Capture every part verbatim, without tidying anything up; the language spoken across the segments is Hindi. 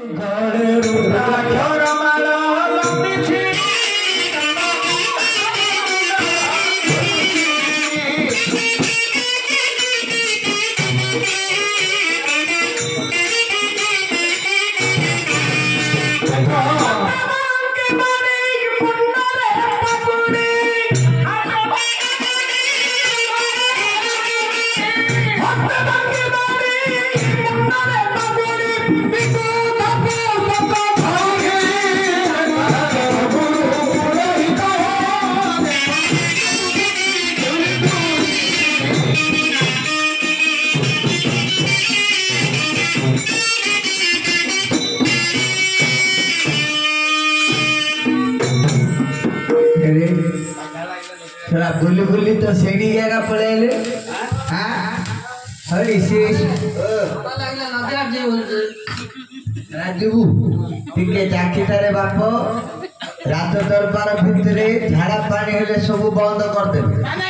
बुली बुली तो सेड़ी जगह पड़े हरी शेष राजू टिके जाकी तारे बाप रात दरबार भितर झाड़ा पानी हेले सब बंद कर दे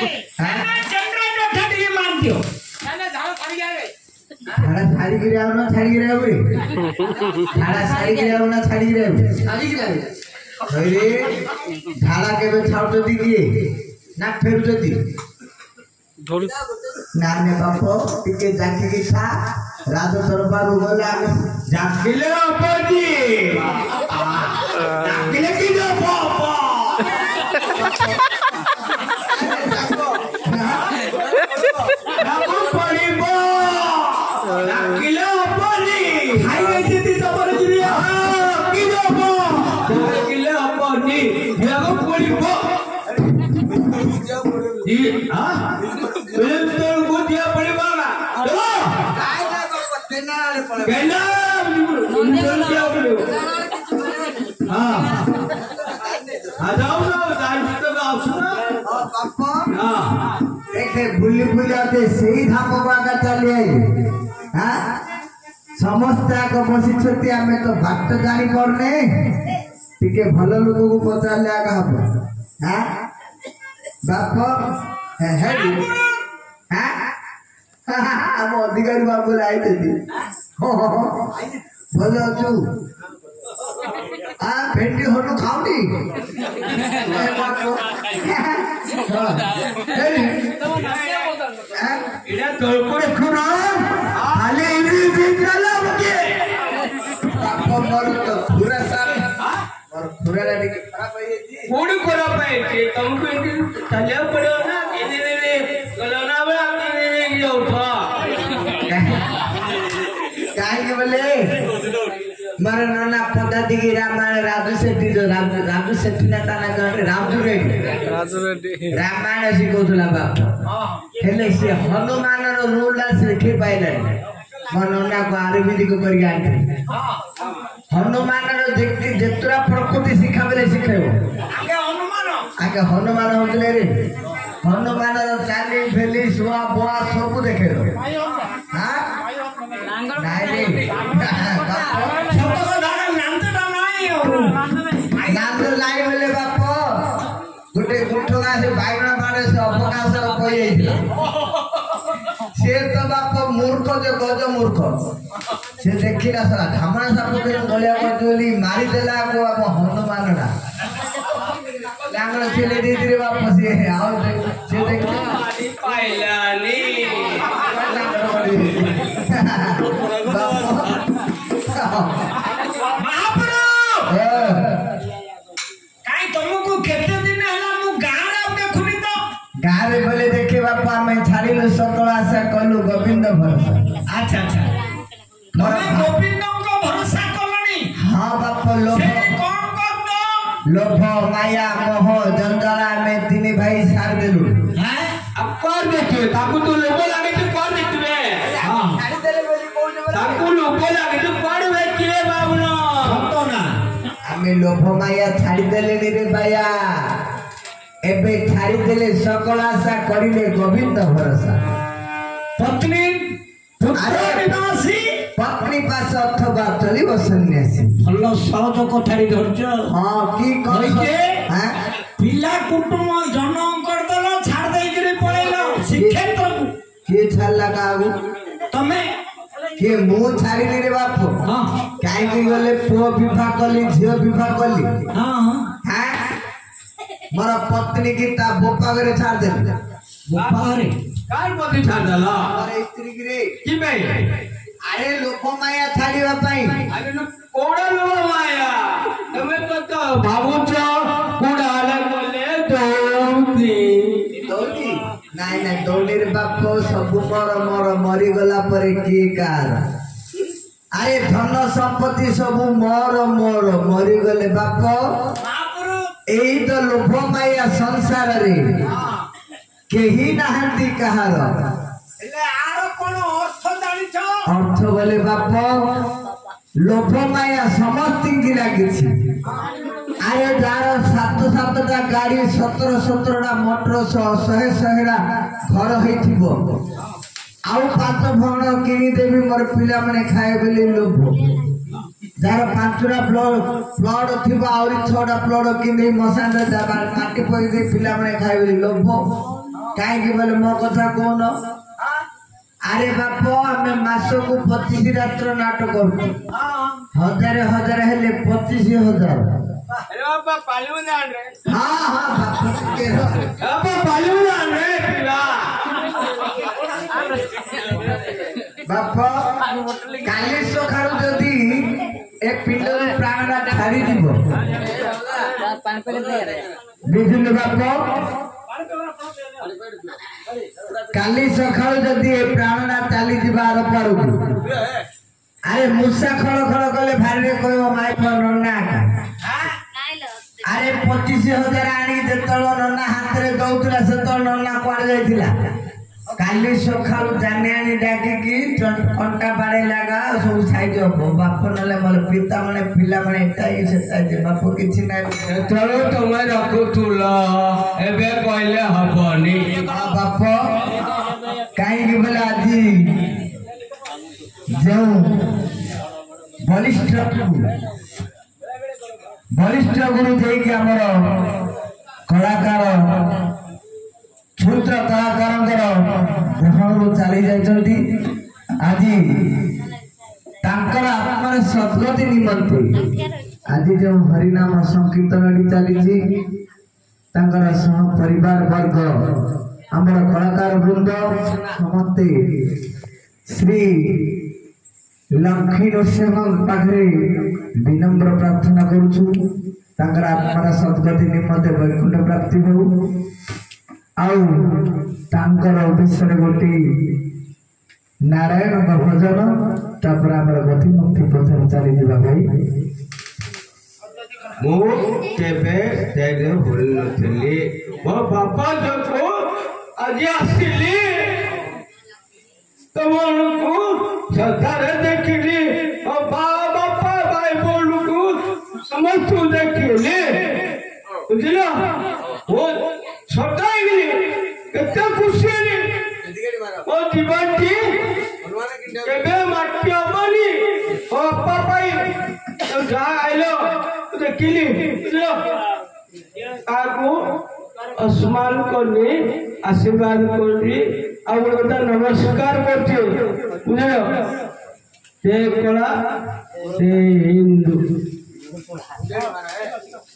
झाड़ा छाड़ी गिरे आओ ना छाड़ी गिरे आओ झाड़ा छाड़ी गिरे आओ ना छाड़ी गिरे आओ छाड़ी गिरे अरे झाड़ा केबे छाउतो दिए ना फेरुतो दी ढोल ना ने बापो टिके जाकी की था रात दरबार गले आगे जाकिले अपनी जाकिले की दो बापा ना पड़िबो जाकिले अपनी खाई गई थी तो पर दिया की दो बापा जाकिले अपनी यागो पड़िबो जी हां तो को दिया पड़िबो ना चलो काय ना को केना ले पड़े केना दिया पड़िबो हां आ जाओ ना दाई तो आओ सुना और पापा हां देखे बुली बुली आते सही धाम बागा चली आई हां समस्त को बसी छती हमें तो भक्त जानी करने टिके भलो लोग को पचार ले आगा हबो हां बाप है है हां हम अधिकारी बाबू लाई देती हो हो भलो छु आ भेंडी होनु खाउनी ए बाप इडा तोलपड़े खुना खाली इडी दिन चला के बाप मोर तो पूरा साल और पूरा रेडी खराब है जी कोडी खराब है के तुमको इडी चला पड़ो ना इने ने गलोना बड़ा इने ने उठा काहे के बोले मारा नाना पता दिगी रामायण राजू सेठी जो राजू राजू सेठी ना ताना कहते राजू रेड्डी राजू रेड्डी रामायण शिखौथला बाप हेले से हनुमान रो रोला शिखे पाइले मनोना को आयुर्वेदिक को करी आंटे हनुमान रो देखती जेतुरा प्रकृति शिखा बेले शिखेबो आगे हनुमान आगे हनुमान होतले रे हनुमान रो चाली फेली सुआ बोआ सब देखे हां नाइ रे गोटे गुठगा से बाइगण बाड़े से अवकाश कही जाइथिला से तो बाप मूर्ख जो गज मूर्ख से देखिला सारा धामणा साप के गलिया करजोली मारी देला को हम हनुमान ना लांगड़ चले दी रे बाप से आओ से देख पाइलानी गारे बोले देखे बापा मैं छाड़ी लो सकल आशा कलु गोविंद भरोसा अच्छा अच्छा मैं गोविंद को भरोसा कलनी हां बापा लोभ कौन करतो लोभ माया मोह जंजाला में तीन भाई सार देलु हैं अब कर देते ताकू तो लोभ लागे तो कर देते हां छाड़ी देले बोली कोन ताकू लोभ लागे तो कर बेचे बाबूनो सतो ना हमें लोभ माया छाड़ी देले रे भैया एबे छाड़ी देले सकल आशा करिले गोविंद भरोसा पत्नी अरे विनाशी पत्नी पास अथवा चलिबो सन्यासी भलो सहज कथारी धरज हां की कहके हां पिला कुटुंब जन्म कर दलो छाड़ दे गिरी पळेलो श्रीक्षेत्र के छाला कागु तमे के मु छाड़िली रे बाप कहीं गले पुओ विवाह कली झील विवाह कली मोर पत्नी की ता बोपा घरे छाड़ दे बोपा घरे कार पत्नी छाड़ देला अरे स्त्री की रे की बे अरे लोक माया छाड़ीवा पई अरे न कोड़ा लोक माया तमे तो तो भाबुच कोड़ा अलग बोले दौड़ी दौड़ी नाइ नाइ दौड़ी रे बाप सब मोर मोर मरी गला परे की कार अरे धन संपत्ति सब मोर मोर मरी गले बाप एही तो लोभ माया संसार रे केही नाहंती कहार एले आरो कोन अर्थ जानि छ अर्थ बोले बाप लोभ माया समस्त की लागी छी अरे जार सात सातटा गाड़ी सत्रह सत्रहटा मोटर शहे शहेटा घर होइथिबो आउ पांच भवन किनी देबी मोर पिला माने खाए बेली लोभ जार पांचटा प्लॉट प्लॉट थिबा आउरी छटा प्लॉट किनी मसान रे जाबा काटे पई दे पिला माने खाए बेली लोभ काहे कि बोले मो कथा कोन अरे बाप हमें मासो को पच्चीस रात्र नाटक करू हजार हजार हेले पच्चीस हजार अरे बाबा पालू ना रे हां हां बाप के बाबा पालू ना रे पिला बाप काली सखारु जदी एक पिंड प्राण ना छाड़ी दिबो पानी पे दे रे बिजुल बाप काली सखाल जदि प्राण ना चली जीवार पर अरे मूसा खड़ खड़ कले भारी कहबो माई नन्ना अरे पच्चीस हजार आनी जेतल नन्ना हाथ रे दउतला सेतल नन्ना कुआड़ जाइतिला काली सखाल जाने आनी डाकी की कंटा बाड़े लगा सब साइड हो बाप नले मोर पिता माने पिला माने एटा ई सेटा जे बाप किछि नै चलो तुम रखुतुला एबे कहले हबनी बाप काई कि बोला जी जो बलिष्ठ बलिष्ठ गुरु जे कि हमर कलाकार क्षुद्र कलाकार चली जाती आज आत्मार सद्गति निमंते आज जो हरिनाम संकीर्तन चली सह परिवार वर्ग आमर कलाकार वृंद समस्ते श्री लक्ष्मी नरसिंह पाखे विनम्र प्रार्थना करुचु आत्मार सद्गति निमंते वैकुंठ प्राप्ति हो आउर उद्देश्य गोटे नारायण भजन तापर आमर गति मुक्ति प्रथम चली जा भाई मो केबे तेगे होल नथली मो बापा जको आज आसिली तमनको सदारे देखिली ओ बापा भाई बोलको समस्त देखिली बुझला वो सदाई केते खुशी ओ दीवाटी केबे माटी अमनी ओ पापाई तो जा आइलो देखिली बुझलो आगो अस्मान कोनी आशीर्वाद कोनी आ गोटा नमस्कार करते बुझलो ते कला ते हिंदू